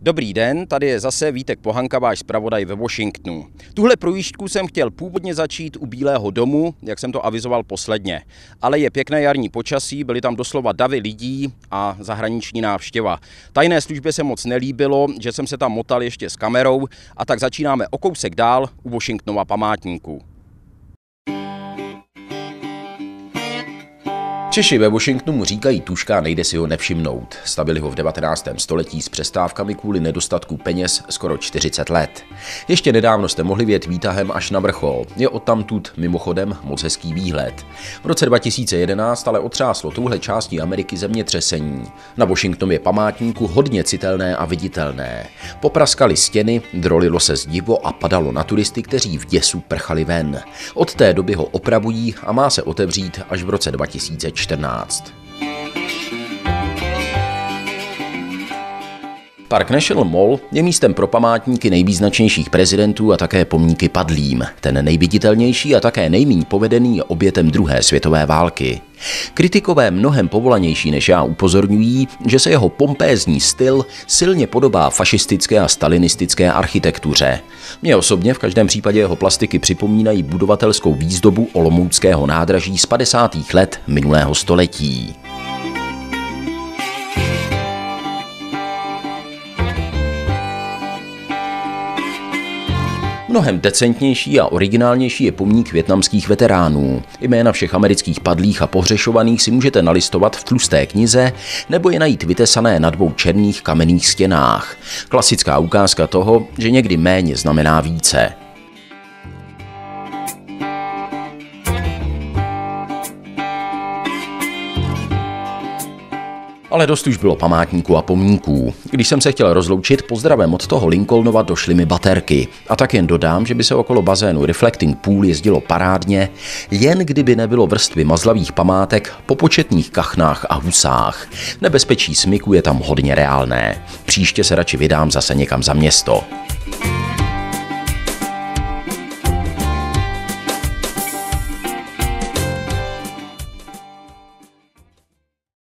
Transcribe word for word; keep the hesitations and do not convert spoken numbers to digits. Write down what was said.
Dobrý den, tady je zase Vítek Pohanka, váš zpravodaj ve Washingtonu. Tuhle projížďku jsem chtěl původně začít u Bílého domu, jak jsem to avizoval posledně. Ale je pěkné jarní počasí, byly tam doslova davy lidí a zahraniční návštěva. Tajné službě se moc nelíbilo, že jsem se tam motal ještě s kamerou, a tak začínáme o kousek dál u Washingtonova památníku. Češi ve Washingtonu mu říkají tuška, nejde si ho nevšimnout. Stavili ho v devatenáctém století s přestávkami kvůli nedostatku peněz skoro čtyřicet let. Ještě nedávno jste mohli vjet výtahem až na vrchol. Je odtamtud mimochodem moc hezký výhled. V roce dva tisíce jedenáct ale otřáslo touhle částí Ameriky zemětřesení. Na Washingtonově památníku hodně citelné a viditelné. Popraskaly stěny, drolilo se zdivo a padalo na turisty, kteří v děsu prchali ven. Od té doby ho opravují a má se otevřít až v roce dva tisíce čtrnáct. Park National Mall je místem pro památníky nejvýznačnějších prezidentů a také pomníky padlým. Ten nejviditelnější a také nejméně povedený je obětem druhé světové války. Kritikové mnohem povolanější než já upozorňují, že se jeho pompézní styl silně podobá fašistické a stalinistické architektuře. Mně osobně v každém případě jeho plastiky připomínají budovatelskou výzdobu olomouckého nádraží z padesátých let minulého století. Mnohem decentnější a originálnější je pomník vietnamských veteránů. Jména všech amerických padlých a pohřešovaných si můžete nalistovat v tlusté knize nebo je najít vytesané na dvou černých kamenných stěnách. Klasická ukázka toho, že někdy méně znamená více. Ale dost už bylo památníků a pomníků. Když jsem se chtěl rozloučit, pozdravem od toho Lincolnova došly mi baterky. A tak jen dodám, že by se okolo bazénu Reflecting Pool jezdilo parádně, jen kdyby nebylo vrstvy mazlavých památek po početných kachnách a husách. Nebezpečí smyku je tam hodně reálné. Příště se radši vydám zase někam za město.